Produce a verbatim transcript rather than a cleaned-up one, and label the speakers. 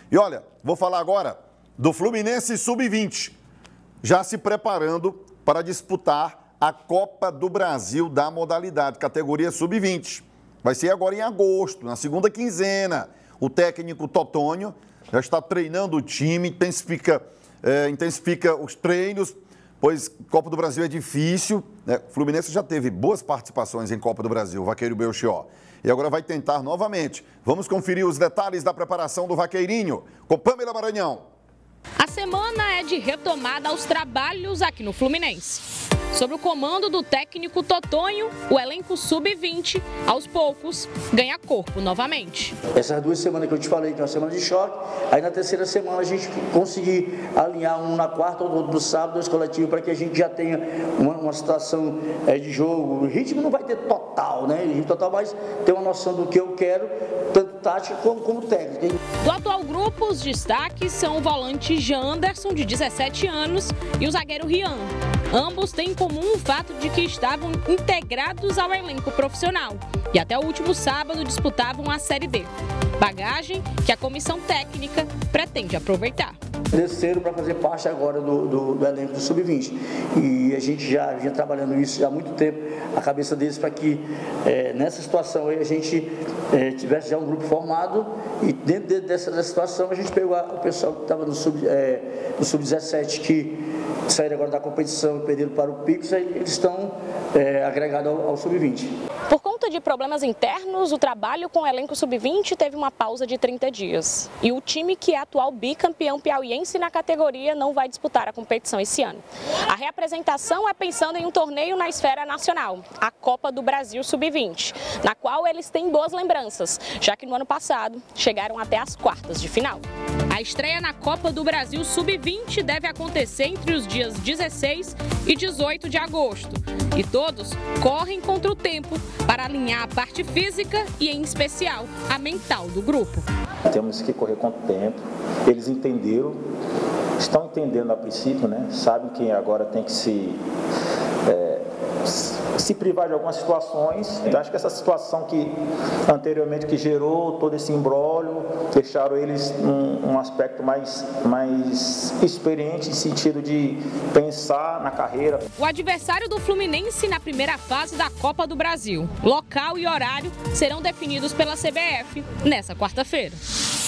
Speaker 1: E olha, vou falar agora do Fluminense sub vinte, já se preparando para disputar a Copa do Brasil da modalidade, categoria sub vinte. Vai ser agora em agosto, na segunda quinzena. O técnico Totônio já está treinando o time, intensifica, é, intensifica os treinos, pois Copa do Brasil é difícil, né? O Fluminense já teve boas participações em Copa do Brasil, o Vaqueiro Belchior. E agora vai tentar novamente. Vamos conferir os detalhes da preparação do Vaqueirinho com Pamela Maranhão.
Speaker 2: A semana é de retomada aos trabalhos aqui no Fluminense. Sob o comando do técnico Totônio, o elenco sub vinte, aos poucos, ganha corpo novamente.
Speaker 3: Essas duas semanas que eu te falei, que é uma semana de choque, aí na terceira semana a gente conseguir alinhar um na quarta ou outro no sábado, dois coletivos, para que a gente já tenha uma, uma situação é, de jogo. O ritmo não vai ter total, né? O ritmo total, mas ter uma noção do que eu quero, tanto tática como, como técnica.
Speaker 2: Do atual grupo, os destaques são o volante Janderson, de dezessete anos, e o zagueiro Rian. Ambos têm em comum o fato de que estavam integrados ao elenco profissional e até o último sábado disputavam a Série D. Bagagem que a comissão técnica pretende aproveitar.
Speaker 3: Desceram para fazer parte agora do, do, do elenco do sub vinte. E a gente já vinha trabalhando isso já há muito tempo, a cabeça deles, para que é, nessa situação aí a gente é, tivesse já um grupo formado e dentro de, dessa, dessa situação a gente pegou o pessoal que estava no sub, é, no sub dezessete, que saíram agora da competição e perderam para o Pix, eles estão é, agregados ao, ao sub vinte.
Speaker 2: Por conta de problemas internos, o trabalho com o elenco sub vinte teve uma pausa de trinta dias. E o time, que é atual bicampeão piauiense na categoria, não vai disputar a competição esse ano. A reapresentação é pensando em um torneio na esfera nacional, a Copa do Brasil sub vinte, na qual eles têm boas lembranças, já que no ano passado chegaram até as quartas de final. A estreia na Copa do Brasil sub vinte deve acontecer entre os dias dezesseis e dezoito de agosto. E todos correm contra o tempo para alinhar a parte física e, em especial, a mental do grupo.
Speaker 4: Temos que correr contra o tempo. Eles entenderam, estão entendendo a princípio, né? Sabem que agora tem que se... É, se privar de algumas situações. Então, acho que essa situação que anteriormente que gerou todo esse imbróglio, deixaram eles num um aspecto mais, mais experiente, no sentido de pensar na carreira.
Speaker 2: O adversário do Fluminense na primeira fase da Copa do Brasil, local e horário serão definidos pela C B F nessa quarta-feira.